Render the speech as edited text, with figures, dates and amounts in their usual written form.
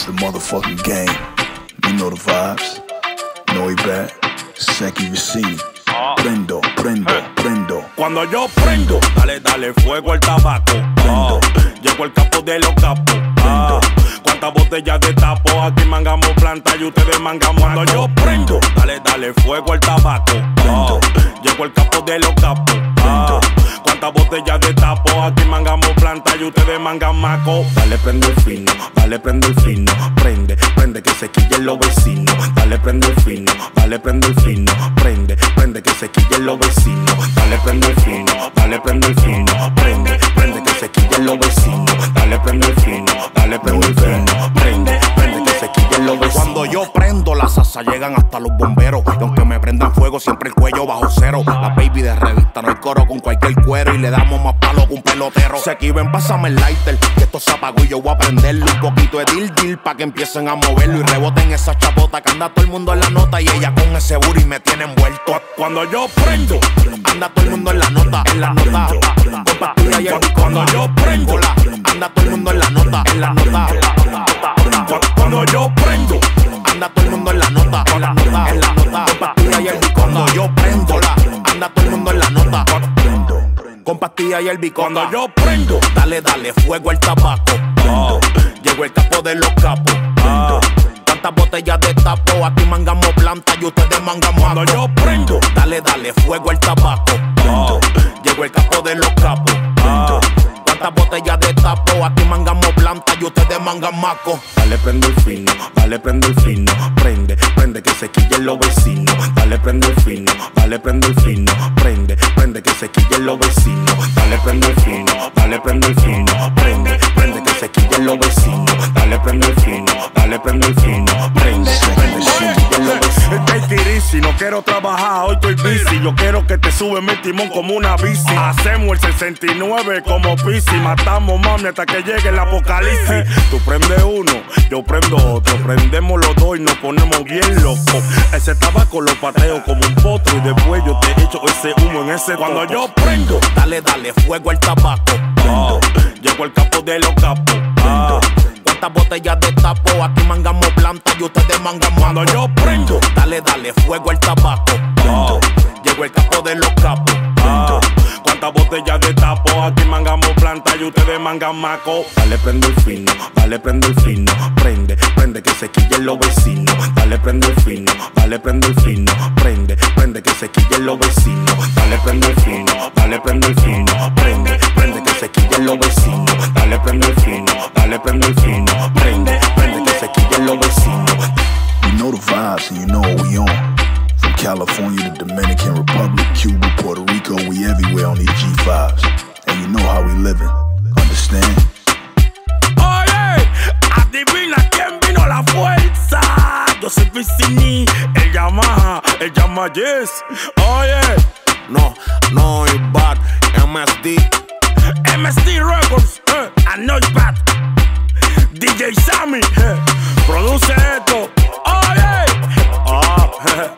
the motherfucking game. You know the vibes. Noibat, Ceky, Vicini. Prendo, prendo, prendo. Cuando yo prendo, dale, dale fuego al tabaco. Llegó el capo de los capos. Cuántas botellas de tapo, aquí mangamos planta y ustedes mangamos. Cuando yo prendo, dale, dale fuego al tabaco. Llegó el capo de los capos. Cuántas botellas de tapo, aquí mangamos planta y ustedes mangan maco. Dale, prende el fino, dale, prende el fino. Prende, prende que se quillen los vecinos. Dale, prende el fino, dale, prende el fino. Prende, prende que se quillen los vecinos. Dale, prende el fino, dale, prende el fino. Prende, prende que se quillen los vecinos. Dale, prende el fino, dale, prende el fino. Prende, prende que se quillen los vecinos. Cuando yo prendo, las salsa llegan hasta los bomberos. Y aunque me prendan fuego, siempre el cuello bajo cero. La baby de revista, no hay coro con cualquier cuero. Y le damos más palo que un pelotero. Ceky, ven, pásame el lighter, que esto se apagó y yo voy a prenderlo. Un poquito de deal pa' que empiecen a moverlo. Y reboten esa chapota que anda todo el mundo en la nota. Y ella con ese booty me tiene envuelto. Cuando yo prendo, anda todo el mundo en la nota, en la nota. Con pastilla y el cuando yo prendo, anda todo el mundo en la nota, en la nota. Cuando yo prendo, anda todo el mundo en la nota, en la nota, en la nota. Con pastilla y el bicono. Cuando yo prendo, anda todo el mundo en la nota. Con pastilla y el bicono. Cuando yo prendo, dale, dale fuego al tabaco. Llegó el capo de los capos. Cuántas botellas de tapo, aquí mangamos planta y ustedes mangamos. Cuando yo prendo, dale, dale fuego al tabaco. Llegó el capo de los capos. Cuántas botellas de tapo, aquí mangamos planta y ustedes mangan maco. Dale, prende el fino, dale, prende el fino. Prende, prende que se quillen los vecinos. Dale, prende el fino, dale, prende el fino. Prende, prende que se quillen los vecinos. Dale, prende el fino, dale, prende el fino. Prende, prende que se quillen los vecinos. Dale, prende el fino, dale, prende el fino. Prende, prende que se quillen los vecinos. Take it easy, no quiero trabajar, hoy estoy busy. Yo quiero que te sube mi timón como una bici. Hacemos el 69 como Pisi. Matamos mami hasta que llegue el apocalipsis. Tú prendes uno, yo prendo otro. Prendemos los dos y nos ponemos bien locos. Ese tabaco lo pateo como un potro. Y después yo te echo ese humo en ese cuando yo prendo, dale, dale fuego al tabaco. Llegó el capo de los capos. Cuántas botellas de tapo, aquí mangamos planta y ustedes mangan maco. Cuando yo prendo, dale, dale fuego al tabaco. Llegó el capo de los capos. Cuántas botellas de tapo, aquí mangamos planta y ustedes mangan maco. Dale, prende el fino, dale, prende el fino. Prende, prende que se quillen los vecinos. Dale, prende el fino, dale, prende el fino. Prende, prende que se quillen los vecinos. Dale, prende el fino, dale, prende el fino. Prende, prende que se quillen los vecinos. Dale, prende el fino, dale, prende el fino. Prende, prende que se quillen los vecinos. You know the vibes and you know what we on. From California to Dominican Republic, Cuba, Puerto Rico, we everywhere on these G5s. And you know how we living, understand? Oye, adivina quién vino a la fuerza. Yo soy Vicini, el Yamaha, el Yes. Oye, no, Noibat, MSD RECORDS, a Noibat. DJ Sammy, produce esto. Oye,